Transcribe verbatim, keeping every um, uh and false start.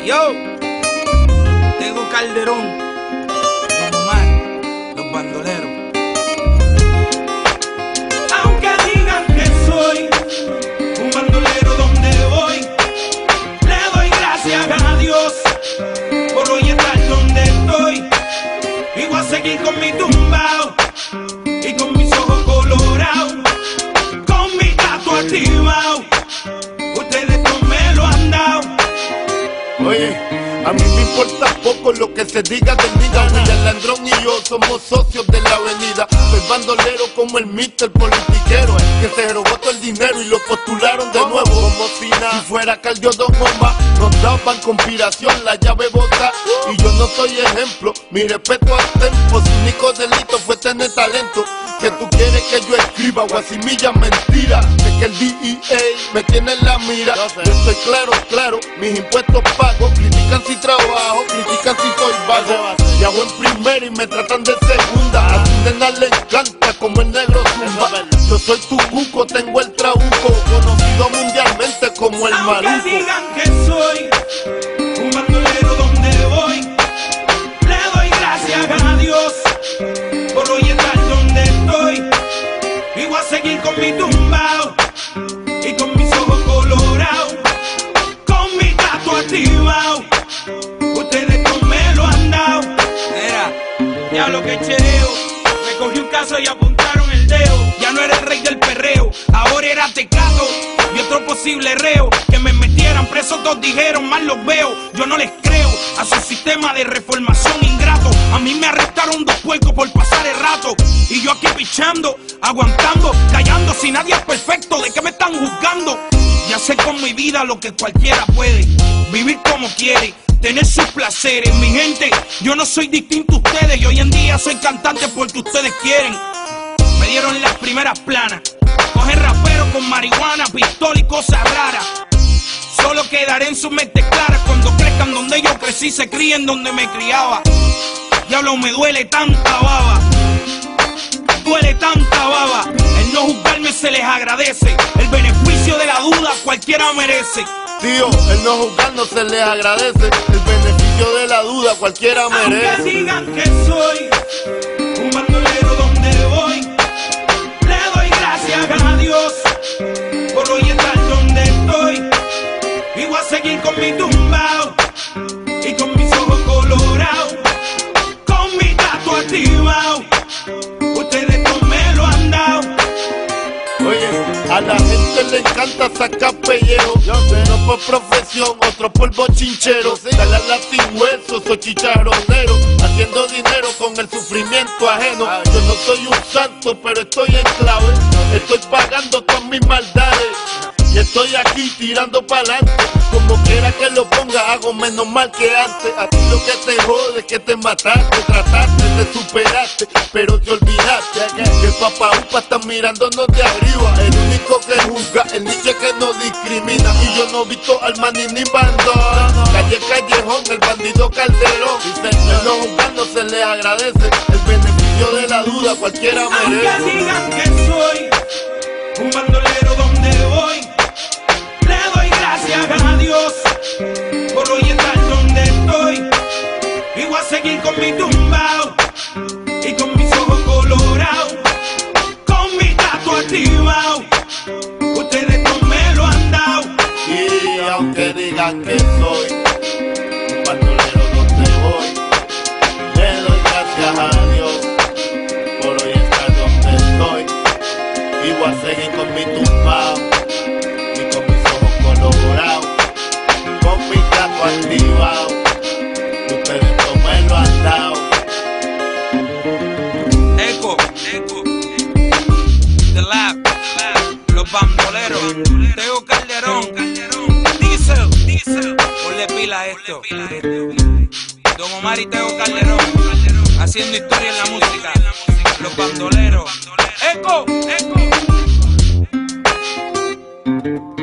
Yo, Tego Calderón, Don Omar, los bandoleros. Aunque digan que soy un bandolero donde voy, le doy gracias a Dios por hoy estar donde estoy. Y voy a seguir con mi tumbao y con mis ojos colorados, con mi gato activado. Ustedes no me lo han dado. Oye, a mí me importa poco lo que se diga del nigga. William Landrón y yo somos socios de la avenida. Soy bandolero como el mister politiquero, que se robó todo el dinero y lo postularon de nuevo. Como si nada, si fuera Caldio Don Omar, nos daban conspiración, la llave bota. Y yo no soy ejemplo, mi respeto al tempo. Su único delito fue tener talento. Que tú quieres que yo escriba guasimilla mentira, de que el D E A me tiene en la mira. Yo estoy claro, claro, mis impuestos pago. Critican si trabajo, critican si soy vago. Y hago en primera y me tratan de segunda. A tu nena le encanta como el negro zumba. Yo soy tu cuco, tengo el trabuco, conocido mundialmente como el maruco. Aunque digan que soy un bandolero donde voy, le doy gracias a Dios por hoy estar donde estoy. Y voy a seguir con mi tumbao y con mis ojos colorados, con mi gato activado. Ustedes no me lo han dado. Mira, ya lo que chereo, me cogí un caso y apuntaron el dedo. Ya no era el rey del perreo, ahora era Tecato y otro posible reo. Que me metieran preso, todos dijeron, mal los veo. Yo no les creo a su sistema de reformación ingrato. A mí me arrestaron dos puercos por pasar el rato, y yo aquí pichando, aguantando, callando. Si nadie es perfecto, ¿de qué me están juzgando? Ya sé con mi vida lo que cualquiera puede, vivir como quiere, tener sus placeres. Mi gente, yo no soy distinto a ustedes, y hoy en día soy cantante porque ustedes quieren. Me dieron las primeras planas, coger rapero con marihuana, pistola y cosas raras. Solo quedaré en su mente clara cuando crezcan donde yo crecí, se críen donde me criaba. Diablo, me duele tanta baba, duele tanta baba. El no juzgarme se les agradece, el beneficio de la duda cualquiera merece. Tío, el no juzgar no se les agradece, el beneficio de la duda cualquiera merece. Aunque digan que soy un bandolero donde voy, le doy gracias a Dios por hoy estar donde estoy. Y voy a seguir con mi tumbao y con mis ojos colorados, con mi gato activado. Ustedes no me lo han dado. Oye, a la gente le encanta sacar pellejo. Uno por profesión, otro por bochinchero. Dale al latín hueso, soy chicharronero, haciendo dinero con el sufrimiento ajeno. Yo no soy un santo, pero estoy en clave. Estoy pagando todas mis maldades y estoy aquí tirando pa'lante. Como quiera que lo ponga, hago menos mal que antes. A ti lo que te jode es que te mataste, trataste, te superaste, pero te olvidaste que el papá upa está mirándonos de arriba. El único que juzga, el niche que no discrimina. Y yo no he visto al maní ni bandón. Calle Callejón, el bandido Calderón. El no juzgar no se le agradece, el beneficio de la duda cualquiera merece. Aunque digan que soy un bandolero donde voy, le doy gracias a Dios por hoy estar donde estoy. Y voy a seguir con mi tumbao y con mis ojos colorados, con mi gato activado. Ustedes no me lo han dado. Y aunque digan que soy un bandolero donde voy, le doy gracias a Dios por hoy estar donde estoy. Y voy a seguir con mi tumbao y con mis ojos colorados, con mi gato activado. Ustedes no me lo han dado. Eco, Eco, The Lab, los bandoleros, Tego Calderón, Diesel, Diesel, ponle pila a esto. Don Omar y Tego Calderón, haciendo historia en la música, los bandoleros. Eco, Eco.